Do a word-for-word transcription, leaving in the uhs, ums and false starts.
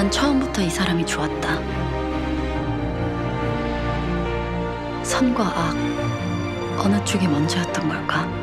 난 처음부터 이 사람이 좋았다. 선과 악, 어느 쪽이 먼저였던 걸까?